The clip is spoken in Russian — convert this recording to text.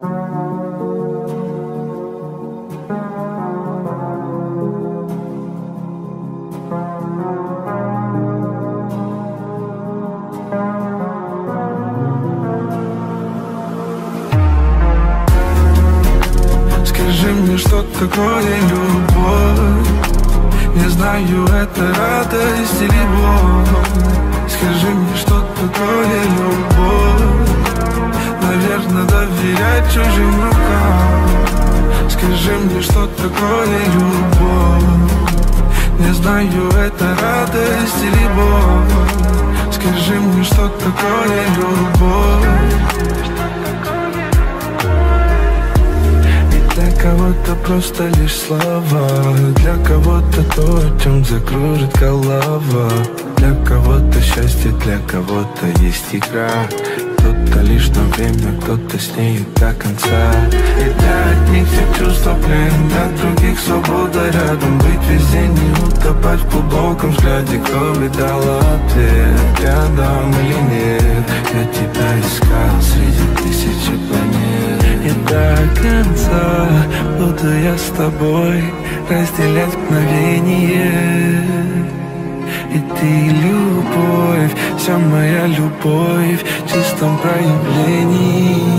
Скажи мне, что такое любовь. Не знаю, это радость или боль. Скажи мне, что такое любовь. Наверное, доверять чужим рукам. Скажи мне, что такое любовь. Не знаю, это радость или боль. Скажи мне, что такое любовь. Для кого-то просто лишь слова, для кого-то то, о чем закружит голова. Для кого-то счастье, для кого-то есть игра. Кто-то лишь на время, кто-то с ней до конца. И для одних все чувства плен, для других свобода рядом. Быть везде, не утопать в глубоком взгляде. Кто видал ответ, рядом или нет. Я тебя искал среди тысячи планет. И до конца буду я с тобой разделять мгновение. И ты любовь, вся моя любовь в чистом проявлении.